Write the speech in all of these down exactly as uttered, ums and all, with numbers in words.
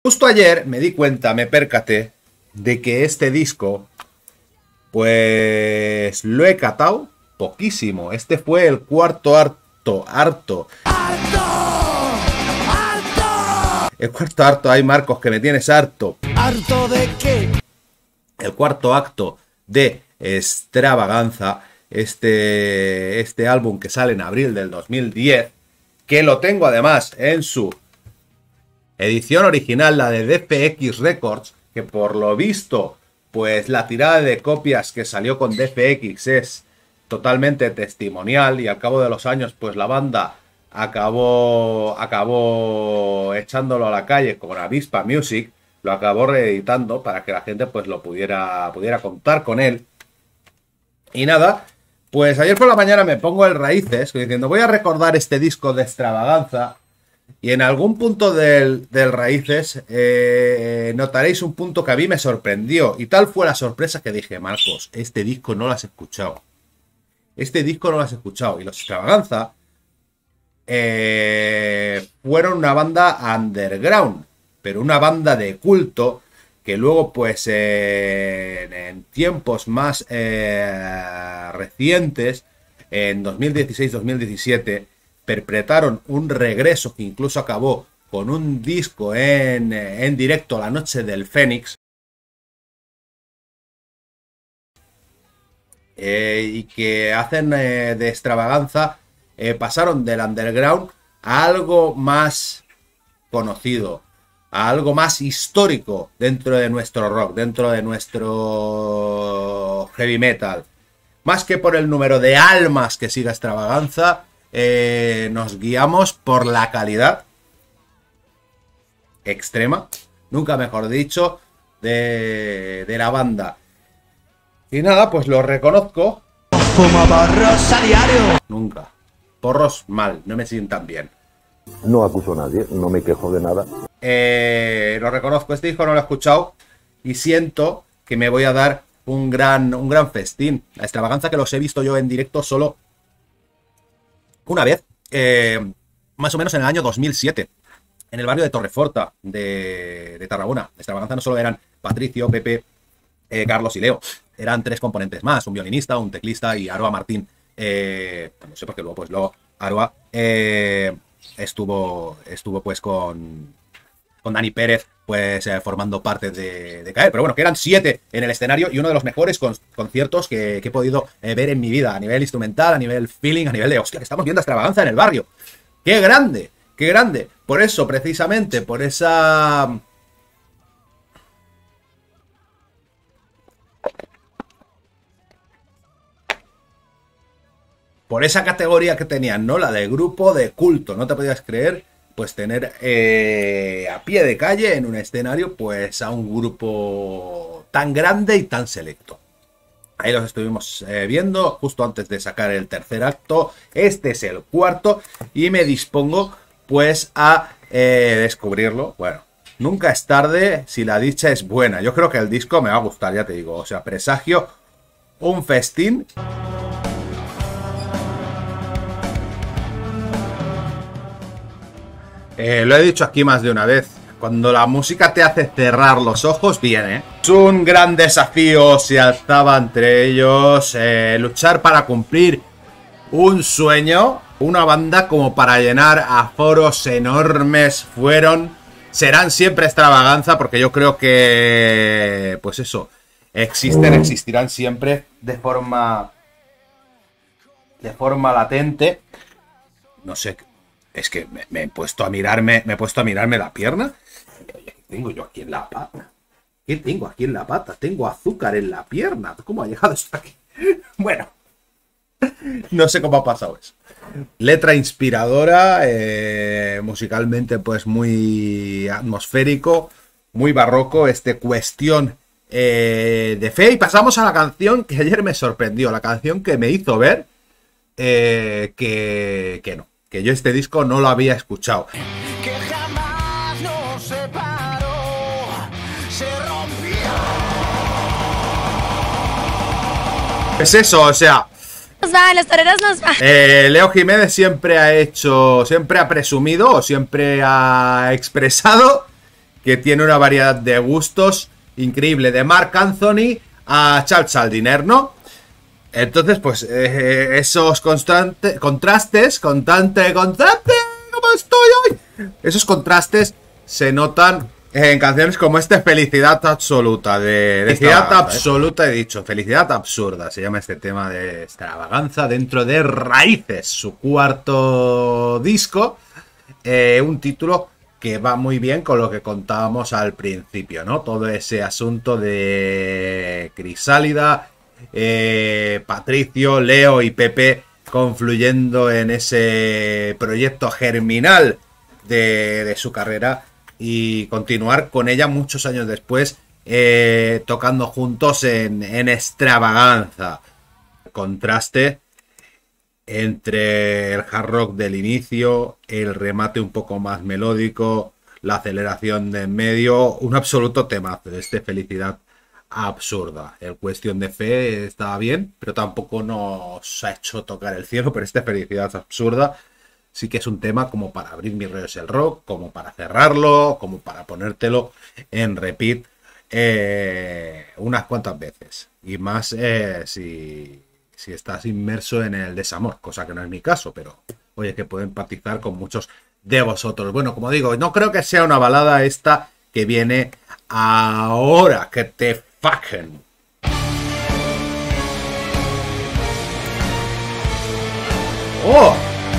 Justo ayer me di cuenta, me percaté de que este disco, pues lo he catado poquísimo. Este fue el cuarto harto, harto. ¡Harto! ¡Harto! El cuarto harto, hay Marcos que me tienes harto. ¿Harto de qué? El cuarto acto de Extravaganza, este, este álbum que sale en abril del dos mil diez, que lo tengo además en su edición original, la de D F X Records, que por lo visto, pues la tirada de copias que salió con D F X es totalmente testimonial, y al cabo de los años, pues la banda acabó, acabó echándolo a la calle con Avispa Music, lo acabó reeditando para que la gente pues lo pudiera, pudiera contar con él. Y nada, pues ayer por la mañana me pongo el Raíces, diciendo voy a recordar este disco de Extravaganza, y en algún punto del, del Raíces eh, notaréis un punto que a mí me sorprendió, y tal fue la sorpresa que dije, Marcos, este disco no lo has escuchado. Este disco no lo has escuchado. Y los Extravaganza eh, fueron una banda underground, pero una banda de culto, que luego pues eh, en, en tiempos más eh, recientes, en dos mil dieciséis dos mil diecisiete, perpetraron un regreso que incluso acabó con un disco en, en directo, La Noche del Fénix, eh, y que hacen eh, de Extravaganza, eh, pasaron del underground a algo más conocido, a algo más histórico dentro de nuestro rock, dentro de nuestro heavy metal. Más que por el número de almas que siga Extravaganza, eh, nos guiamos por la calidad extrema, nunca mejor dicho, de, de la banda. Y nada, pues lo reconozco. Fuma porros a diario. Nunca. Porros mal, no me sientan bien. No acuso a nadie, no me quejo de nada. Eh, lo reconozco, este disco no lo he escuchado y siento que me voy a dar un gran, un gran festín. La Extravaganza, que los he visto yo en directo solo una vez, eh, más o menos en el año dos mil siete, en el barrio de Torreforta de, de Tarragona. La Extravaganza no solo eran Patricio, Pepe, eh, Carlos y Leo, eran tres componentes más, un violinista, un teclista y Aroa Martín. Eh, no sé por qué luego, pues luego Aroa eh, estuvo, estuvo pues con, con Dani Pérez, pues eh, formando parte de, de Caer. Pero bueno, que eran siete en el escenario y uno de los mejores con, conciertos que, que he podido eh, ver en mi vida, a nivel instrumental, a nivel feeling, a nivel de, hostia, que estamos viendo Extravaganza en el barrio. ¡Qué grande! ¡Qué grande! Por eso, precisamente, por esa... Por esa categoría que tenían, ¿no? La de grupo de culto, no te podías creer, pues tener eh, a pie de calle en un escenario, pues a un grupo tan grande y tan selecto. Ahí los estuvimos eh, viendo justo antes de sacar el tercer acto. Este es el cuarto y me dispongo pues a eh, descubrirlo. Bueno, nunca es tarde si la dicha es buena. Yo creo que el disco me va a gustar, ya te digo. O sea, presagio un festín. Eh, lo he dicho aquí más de una vez. Cuando la música te hace cerrar los ojos, viene. Es un gran desafío, se alzaba entre ellos, eh, luchar para cumplir un sueño. Una banda como para llenar aforos enormes fueron, serán siempre Extravaganza, porque yo creo que, pues eso, existen, existirán siempre de forma, de forma latente. No sé, es que me, me he puesto a mirarme, me he puesto a mirarme la pierna. ¿Qué tengo yo aquí en la pata? ¿Qué tengo aquí en la pata? Tengo azúcar en la pierna. ¿Cómo ha llegado esto aquí? Bueno, no sé cómo ha pasado eso. Letra inspiradora, eh, musicalmente pues muy atmosférico, muy barroco, este Cuestión eh, de Fe. Y pasamos a la canción que ayer me sorprendió, la canción que me hizo ver eh, que, que no, que yo este disco no lo había escuchado. Que jamás nos separó, se rompió. Es eso, o sea... Nos va, los toreros nos va. Eh, Leo Jiménez siempre ha hecho, siempre ha presumido o siempre ha expresado que tiene una variedad de gustos increíble, de Marc Anthony a Charles Aznavour, ¿no? Entonces, pues, eh, esos constantes, contrastes, constante, constante, ¿cómo estoy hoy? Esos contrastes se notan en canciones como este, Felicidad Absoluta, de, de Felicidad Absoluta, he dicho, Felicidad Absurda, se llama este tema de Extravaganza, dentro de Raíces, su cuarto disco, eh, un título que va muy bien con lo que contábamos al principio, ¿no? Todo ese asunto de Crisálida, eh, Patricio, Leo y Pepe confluyendo en ese proyecto germinal de, de su carrera y continuar con ella muchos años después, eh, tocando juntos en, en Extravaganza. Contraste entre el hard rock del inicio, el remate un poco más melódico, la aceleración de en medio, un absoluto temazo de este Felicidad Absurda. El Cuestión de Fe estaba bien, pero tampoco nos ha hecho tocar el cielo, pero este Felicidad Absurda sí que es un tema como para abrir mis rollos el rock, como para cerrarlo, como para ponértelo en repeat eh, unas cuantas veces. Y más eh, si... si estás inmerso en el desamor, cosa que no es mi caso, pero oye, que puedo empatizar con muchos de vosotros. Bueno, como digo, no creo que sea una balada esta que viene ahora, que te fucking. ¡Oh!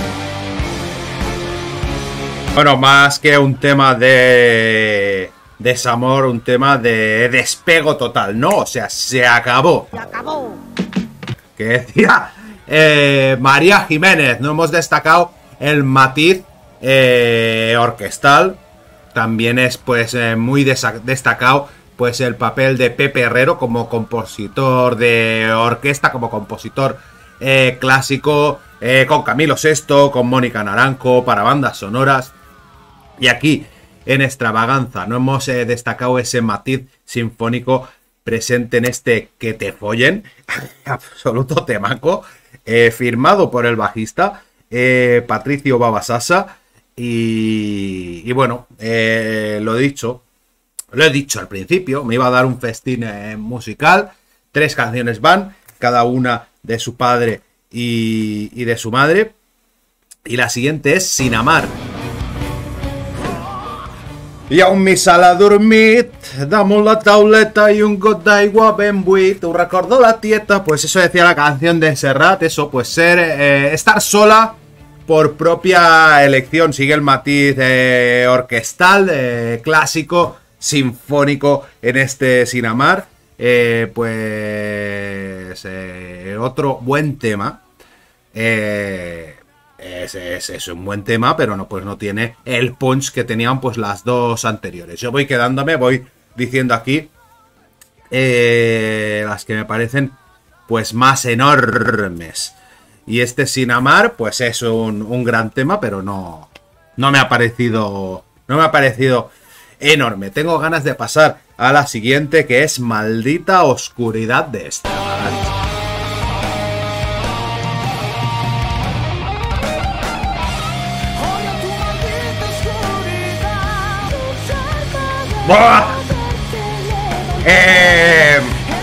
Bueno, más que un tema de desamor, un tema de despego total, ¿no? O sea, se acabó. Se acabó. Que decía eh, María Jiménez, no hemos destacado el matiz eh, orquestal, también es pues eh, muy destacado pues el papel de Pepe Herrero como compositor de orquesta, como compositor eh, clásico, eh, con Camilo Sesto, con Mónica Naranjo, para bandas sonoras, y aquí en Extravaganza no hemos eh, destacado ese matiz sinfónico presente en este Que te follen, absoluto temaco, eh, firmado por el bajista eh, Patricio Babasasa. Y, y bueno, eh, lo he dicho, lo he dicho al principio, me iba a dar un festín eh, musical. Tres canciones van, cada una de su padre y, y de su madre. Y la siguiente es Sin amar. I a un mi sala dormit, damos la tauleta y un got d'aigua ben buit. Un recordo la tieta, pues eso decía la canción de Serrat, eso, pues ser, eh, estar sola por propia elección. Sigue el matiz eh, orquestal, eh, clásico, sinfónico en este Sin amar. Eh, pues eh, otro buen tema. Eh... Es, es, es un buen tema, pero no, pues no tiene el punch que tenían pues las dos anteriores. Yo voy quedándome, voy diciendo aquí eh, las que me parecen pues más enormes. Y este Sin amar pues es un, un gran tema, pero no, no me ha parecido, no me ha parecido enorme. Tengo ganas de pasar a la siguiente, que es Maldita Oscuridad de Extravaganza. Eh...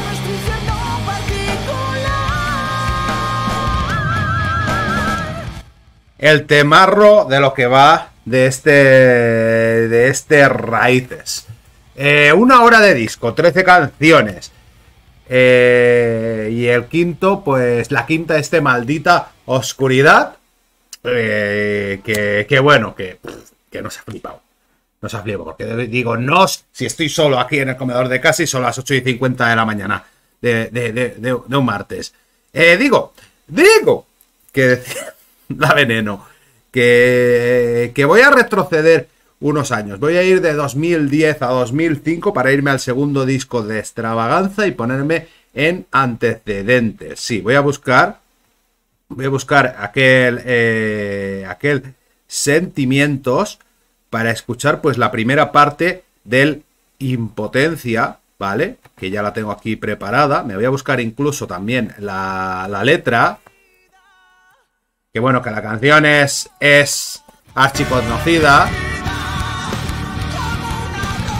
El temarro de lo que va de este de este Raíces. Eh, una hora de disco, trece canciones. Eh, y el quinto, pues la quinta, este Maldita Oscuridad. Eh, que, que bueno, que, que nos ha flipado. Nos ha flipado, porque digo, no, si estoy solo aquí en el comedor de casa y son las ocho y cincuenta de la mañana de, de, de, de, de un martes. Eh, digo, digo, que da veneno, que, que voy a retroceder unos años. Voy a ir de dos mil diez a dos mil cinco para irme al segundo disco de Extravaganza y ponerme en antecedentes. Sí, voy a buscar, voy a buscar aquel, eh, aquel Sentimientos, para escuchar pues la primera parte del Impotencia, ¿vale? Que ya la tengo aquí preparada. Me voy a buscar incluso también la, la letra. Que bueno, que la canción es, es archiconocida.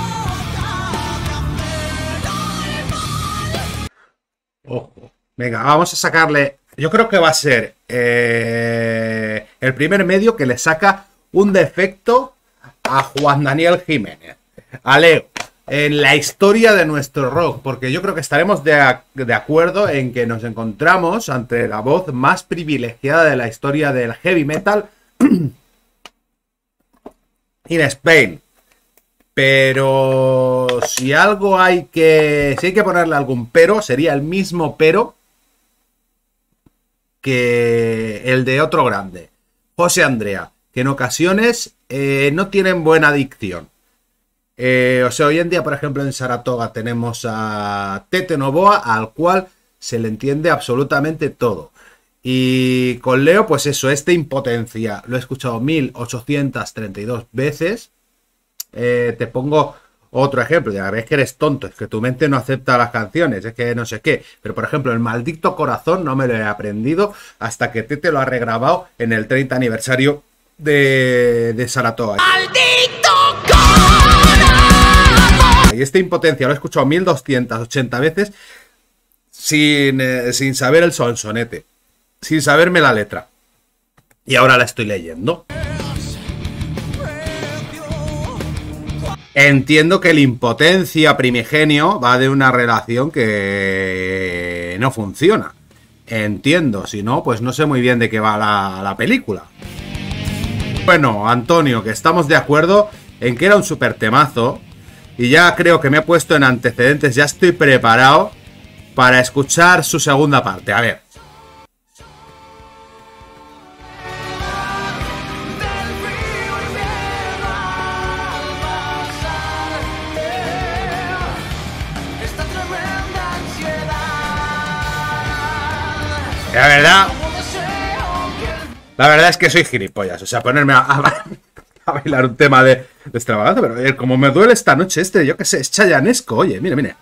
Ojo. Venga, vamos a sacarle... Yo creo que va a ser eh, el primer medio que le saca un defecto a Juan Daniel Jiménez. A Leo. En la historia de nuestro rock. Porque yo creo que estaremos de, de acuerdo en que nos encontramos ante la voz más privilegiada de la historia del heavy metal. In Spain. Pero si algo hay que... Si hay que ponerle algún pero, sería el mismo pero que el de otro grande, José Andrea, que en ocasiones eh, no tienen buena dicción. Eh, o sea, hoy en día, por ejemplo, en Saratoga tenemos a Tete Novoa, al cual se le entiende absolutamente todo. Y con Leo, pues eso, esta impotencia, lo he escuchado mil ochocientas treinta y dos veces. Eh, te pongo otro ejemplo, ya ves que eres tonto, es que tu mente no acepta las canciones, es que no sé qué. Pero por ejemplo, el Maldito Corazón no me lo he aprendido hasta que Tete lo ha regrabado en el treinta aniversario de, de Saratoga. ¡Maldito Corazón! Y esta impotencia lo he escuchado mil doscientas ochenta veces sin, eh, sin saber el sonsonete, sin saberme la letra. Y ahora la estoy leyendo. Entiendo que el impotencia primigenio va de una relación que no funciona. Entiendo, si no, pues no sé muy bien de qué va la, la película. Bueno, Antonio, que estamos de acuerdo en que era un súper temazo. Y ya creo que me he puesto en antecedentes, ya estoy preparado para escuchar su segunda parte. A ver. La verdad, la verdad es que soy gilipollas. O sea, ponerme a, a, a bailar un tema de, de extravaganza. Pero eh, como me duele esta noche este, yo qué sé, es chayanesco. Oye, mire, mire.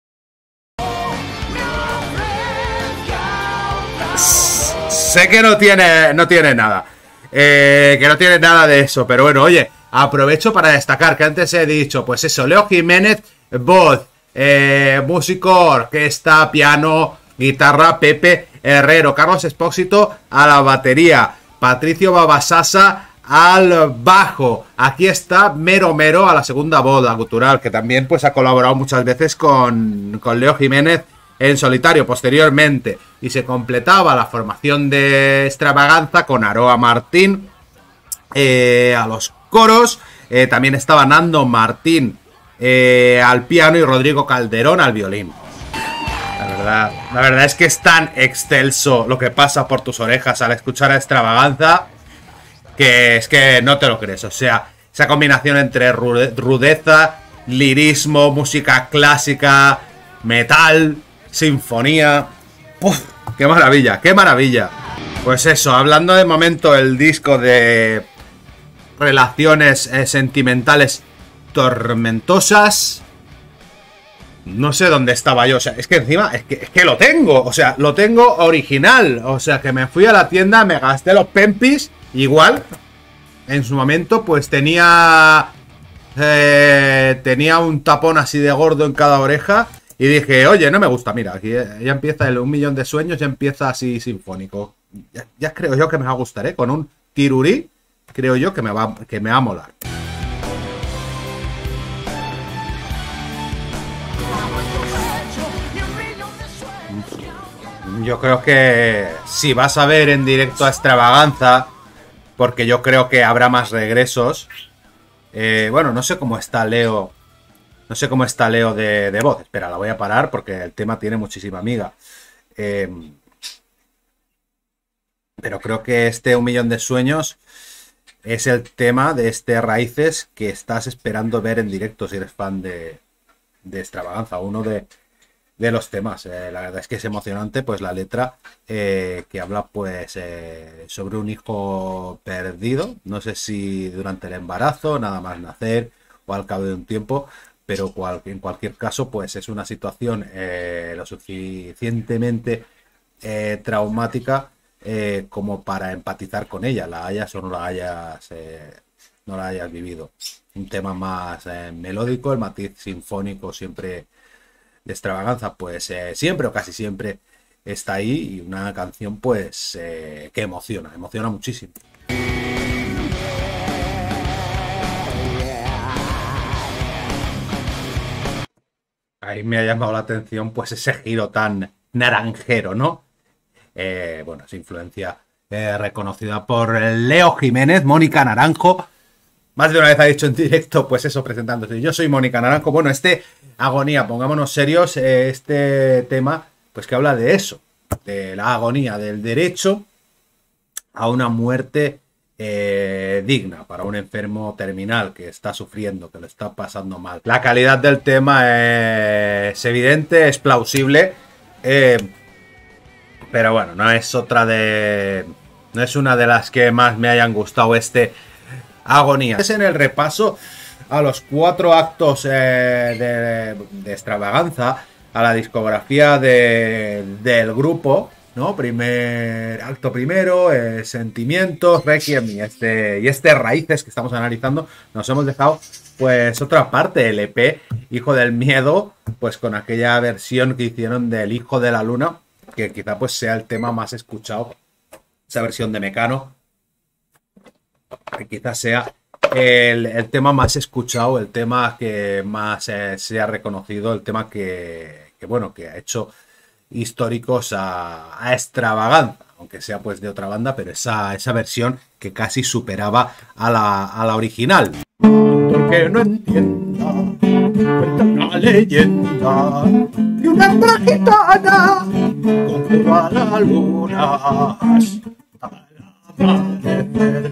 Sé que no tiene, no tiene nada. Eh, que no tiene nada de eso. Pero bueno, oye, aprovecho para destacar que antes he dicho, pues eso, Leo Jiménez, voz, eh, músico, orquesta, piano, guitarra, Pepe Herrero, Carlos Espósito a la batería, Patricio Babasasa al bajo. Aquí está Mero Mero a la segunda voz, la gutural, que también pues ha colaborado muchas veces con, con Leo Jiménez en solitario posteriormente. Y se completaba la formación de Extravaganza con Aroa Martín eh, a los coros. Eh, también estaba Nando Martín eh, al piano y Rodrigo Calderón al violín. La verdad, la verdad es que es tan excelso lo que pasa por tus orejas al escuchar a Extravaganza que es que no te lo crees. O sea, esa combinación entre rudeza, lirismo, música clásica, metal, sinfonía. ¡Puf! ¡Qué maravilla! ¡Qué maravilla! Pues eso, hablando de momento el disco de relaciones eh, sentimentales tormentosas. No sé dónde estaba yo, o sea, es que encima, es que, es que lo tengo, o sea, lo tengo original. O sea, que me fui a la tienda, me gasté los pempis, igual, en su momento, pues tenía, eh, tenía un tapón así de gordo en cada oreja. Y dije, oye, no me gusta, mira, aquí ya empieza el un millón de sueños, ya empieza así sinfónico. Ya, ya creo yo que me va a gustar, ¿eh? Con un tirurí, creo yo que me va, que me va a molar. Yo creo que si vas a ver en directo a Extravaganza, porque yo creo que habrá más regresos. Eh, bueno, no sé cómo está Leo. No sé cómo está Leo de, de voz. Espera, la voy a parar porque el tema tiene muchísima amiga. Eh, pero creo que este Un Millón de Sueños es el tema de este Raíces que estás esperando ver en directo si eres fan de, de Extravaganza. Uno de... de los temas, eh, la verdad es que es emocionante, pues la letra eh, que habla pues eh, sobre un hijo perdido, no sé si durante el embarazo, nada más nacer o al cabo de un tiempo, pero cual, en cualquier caso pues es una situación eh, lo suficientemente eh, traumática eh, como para empatizar con ella, la hayas o no la hayas, eh, no la hayas vivido. Un tema más eh, melódico, el matiz sinfónico siempre de Extravaganza, pues eh, siempre o casi siempre está ahí, y una canción pues eh, que emociona, emociona muchísimo. Ahí me ha llamado la atención pues ese giro tan naranjero, ¿no? Eh, bueno, es influencia eh, reconocida por Leo Jiménez, Mónica Naranjo. Más de una vez ha dicho en directo, pues eso, presentándose. Yo soy Mónica Naranjo. Bueno, este Agonía, pongámonos serios, eh, este tema, pues que habla de eso, de la agonía, del derecho a una muerte eh, digna para un enfermo terminal que está sufriendo, que lo está pasando mal. La calidad del tema es evidente, es plausible, eh, pero bueno, no es otra de... no es una de las que más me hayan gustado este Agonía. Es en el repaso a los cuatro actos eh, de, de Extravaganza, a la discografía de, del grupo, ¿no? Primer acto primero, eh, Sentimientos, Requiem y este, y este Raíces que estamos analizando. Nos hemos dejado pues otra parte, el E P Hijo del Miedo, pues con aquella versión que hicieron del Hijo de la Luna, que quizá pues sea el tema más escuchado, esa versión de Mecano, que quizás sea el, el tema más escuchado, el tema que más eh, se ha reconocido, el tema que, que bueno, que ha hecho históricos a, a Extravaganza, aunque sea pues de otra banda, pero esa, esa versión que casi superaba a la, a la original. Que no entienda, cuenta una leyenda de una hembra gitana conjuró a la luna al amanecer.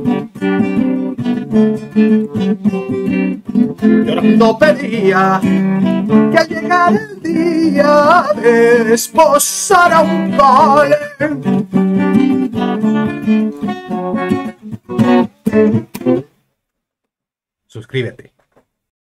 Llorando pedía que al llegar el día desposara un vale. Suscríbete.